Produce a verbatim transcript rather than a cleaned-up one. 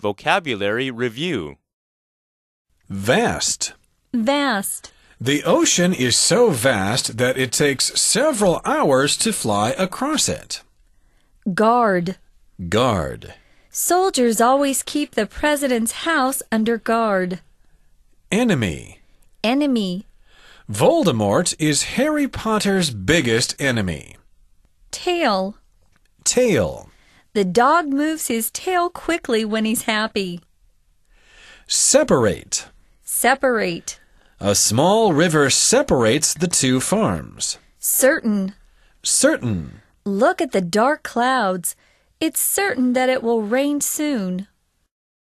Vocabulary Review. Vast. Vast. The ocean is so vast that it takes several hours to fly across it. Guard. Guard. Soldiers always keep the president's house under guard. Enemy. Enemy. Voldemort is Harry Potter's biggest enemy. Tail. Tail. The dog moves his tail quickly when he's happy. Separate. Separate. A small river separates the two farms. Certain. Certain. Look at the dark clouds. It's certain that it will rain soon.